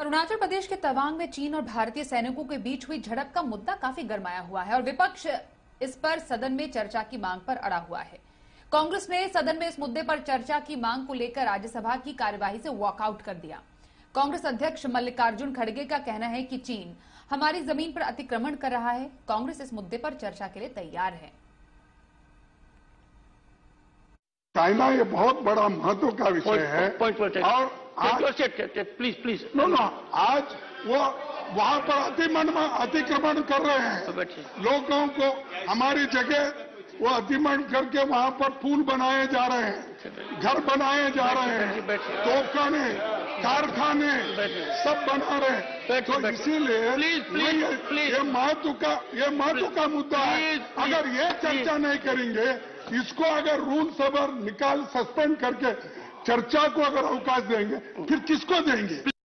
अरुणाचल प्रदेश के तवांग में चीन और भारतीय सैनिकों के बीच हुई झड़प का मुद्दा काफी गरमाया हुआ है और विपक्ष इस पर सदन में चर्चा की मांग पर अड़ा हुआ है। कांग्रेस ने सदन में इस मुद्दे पर चर्चा की मांग को लेकर राज्यसभा की कार्यवाही से वॉकआउट कर दिया। कांग्रेस अध्यक्ष मल्लिकार्जुन खड़गे का कहना है कि चीन हमारी जमीन पर अतिक्रमण कर रहा है। कांग्रेस इस मुद्दे पर चर्चा के लिए तैयार है। चाइना ये बहुत बड़ा महत्व का विषय है और प्लीज नो आज वो वहां पर अतिक्रमण कर रहे हैं। लोगों को हमारी जगह वो अतिक्रमण करके वहां पर पुल बनाए जा रहे हैं, घर बनाए जा रहे हैं, तोपखाने, कारखाने सब बना रहे हैं। तो इसीलिए ये महत्व का मुद्दा है। अगर ये चर्चा नहीं करेंगे, इसको अगर रूल्स अगर सस्पेंड करके चर्चा को अगर अवकाश देंगे, फिर किसको देंगे?